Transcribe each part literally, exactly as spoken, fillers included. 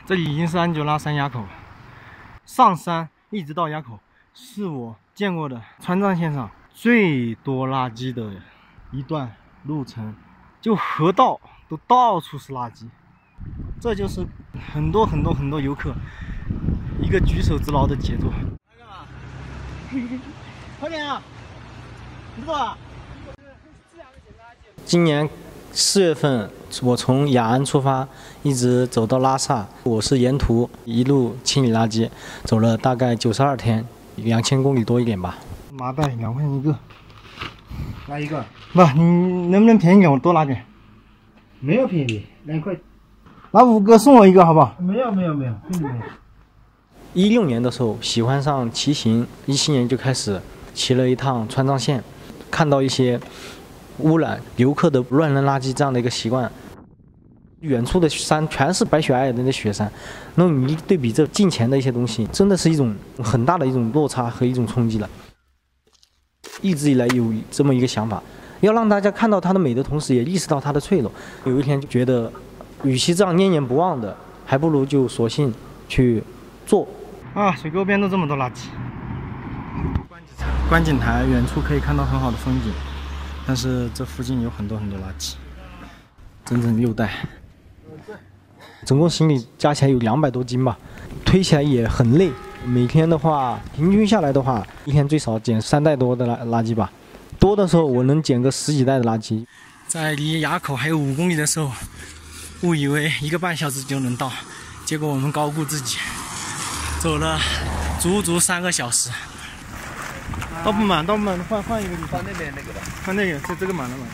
这里已经是安久拉山垭口，上山一直到垭口，是我见过的川藏线上最多垃圾的一段路程，就河道都到处是垃圾。这就是很多很多很多游客一个举手之劳的杰作。干嘛？快点啊！你走啊！ 今年四月份，我从雅安出发，一直走到拉萨。我是沿途一路清理垃圾，走了大概九十二天，两千公里多一点吧。 麻袋两块钱一个， 拿一个。 不，你能不能便宜点？我多拿点。 没有便宜，两块。 拿五个送我一个，好不好？ 没有没有没有，并没有。 一六年的时候喜欢上骑行，一七年就开始骑了一趟川藏线，看到一些污染游客的乱扔垃圾这样的一个习惯。远处的山全是白雪皑皑的那雪山，那么你一对比这近前的一些东西，真的是一种很大的一种落差和一种冲击了。一直以来有这么一个想法，要让大家看到它的美的同时，也意识到它的脆弱。有一天就觉得，与其这样念念不忘的，还不如就索性去做。 啊，水沟边都这么多垃圾。观景台远处可以看到很好的风景，但是这附近有很多很多垃圾，整整六袋。 总共行李加起来有两百多斤吧，推起来也很累。每天的话，平均下来的话，一天最少捡三袋多的垃垃圾吧，多的时候我能捡个十几袋的垃圾。 在离垭口还有五公里的时候，误以为一个半小时就能到，结果我们高估自己，走了足足三个小时。倒不满，倒不满，换换一个地方。 放那边那个吧。 换那个，这这个满了满了。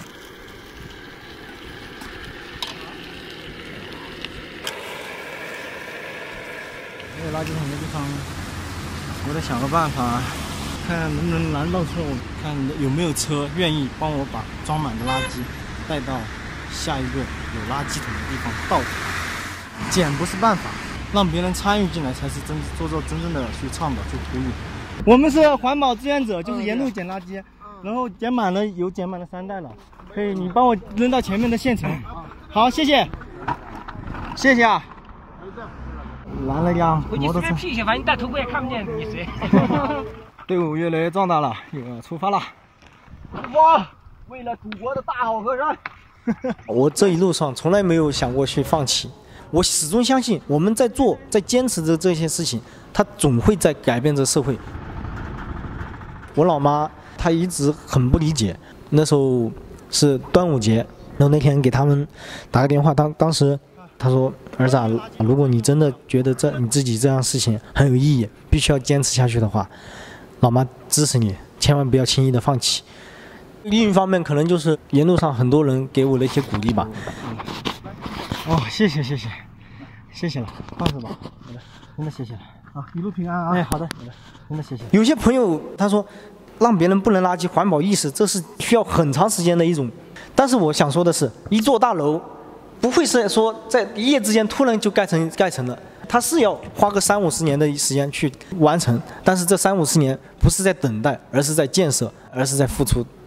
没有垃圾桶的地方，我得想个办法，看能不能拦到车，我看有没有车愿意帮我把装满的垃圾带到下一个有垃圾桶的地方倒。捡不是办法，让别人参与进来才是真做做真正的去倡导去呼吁。我们是环保志愿者，就是沿路捡垃圾，然后捡满了，有捡满了三袋了，可以你帮我扔到前面的县城。好，谢谢，谢谢啊。拦了辆摩托车。 屁反正你戴头盔也看不见你谁。 队伍越来越壮大了，又要出发了。 哇，为了祖国的大好河山。 我这一路上从来没有想过去放弃，我始终相信我们在做，在坚持着这些事情，它总会在改变这社会。我老妈她一直很不理解，那时候是端午节，然后那天给他们打个电话，当当时她说：“儿子啊，如果你真的觉得这你自己这样事情很有意义，必须要坚持下去的话，老妈支持你，千万不要轻易的放弃。”另一方面，可能就是沿路上很多人给我的一些鼓励吧。 哦，谢谢谢谢，谢谢了，放着吧。好的，真的谢谢了。啊，一路平安啊！哎，好的好的，真的谢谢。 有些朋友他说，让别人不扔垃圾，环保意识，这是需要很长时间的一种。但是我想说的是，一座大楼不会是说在一夜之间突然就盖成盖成了，它是要花个三五十年的时间去完成。但是这三五十年不是在等待，而是在建设，而是在付出。